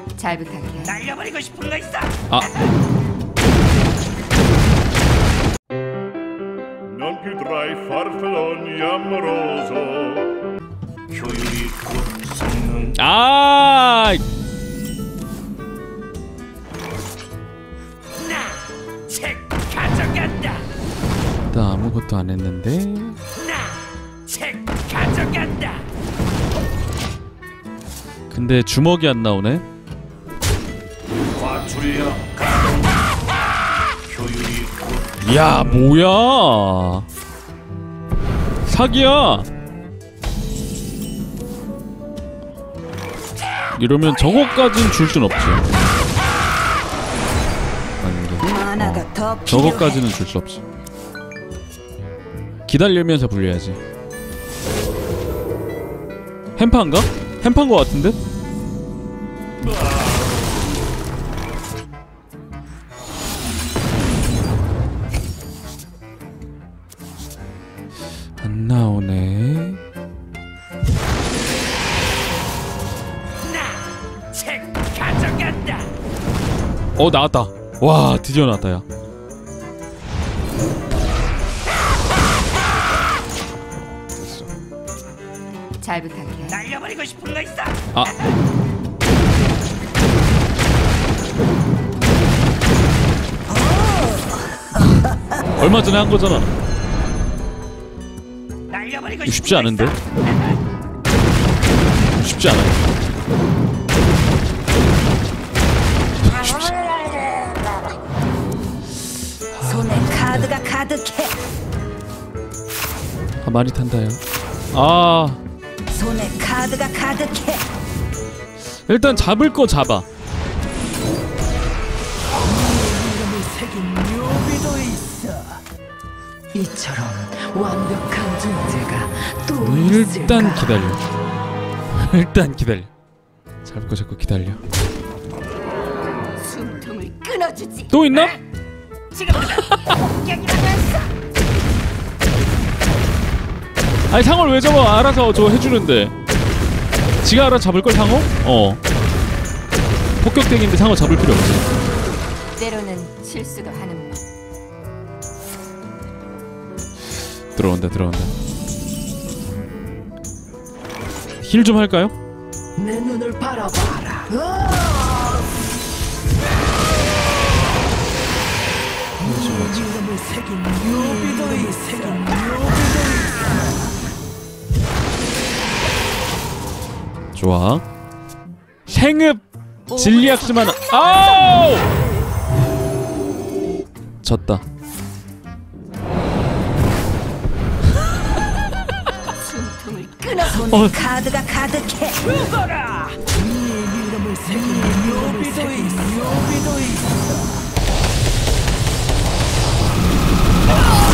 잘 부탁해. 날려버리고 싶은 거 있어? 아. Non più tra i farfalloni amoroso. 효율이 곧 성능. 아. 나 책 가져간다. 나 아무것도 안 했는데. 나 책 가져간다. 근데 주먹이 안 나오네. 과출력 가동. 효율이 곧. 야, 뭐야? 사기야. 이러면 저거까진 줄 순 없지. 하나가 더 필요해. 저거까지는 줄 수 없지. 기다리면서 불려야지. 햄파인가? 햄파인 거 같은데? 안 나오네. 나 책 가져간다. 나왔다. 와, 드디어 나왔다. 야. 잘 부탁해. 날려버리고 싶은 거 있어? 아. 얼마 전에 한 거잖아. 날려버리고 이거 싶은 쉽지 거 않은데? 있어? 쉽지 않아요. 손에 카드가 가득해. 아, 많이 탄다요. 아, 손에 카드가 가득해. 일단 잡을 거 잡아. 이름을 새긴 묘비도 있어. 이처럼 완벽한 존재가 또 일단 있을까? 기다려. 일단 기다려. 잡을 거 잡고 기다려. 숨통을 끊어주지. 또 있나? 지금부터 공격이라면서. 아니, 상어를 왜 잡아? 알아서 저 해주는데. 지가 알아 잡을 걸 상어? 폭격대기인데 상어 잡을 필요 없지. 때로는 실수도 하는 법. 들어온다, 들어온다. 힐 좀 할까요? 내 눈을 바라봐라. 이름을 새긴 묘비도 있어. 좋아. 생읍 진리학습 하나. 아우! 졌다. 숨통을 끊어. 손에 카드가 가득해. 죽어라. 이름을 새긴 묘비도 있어.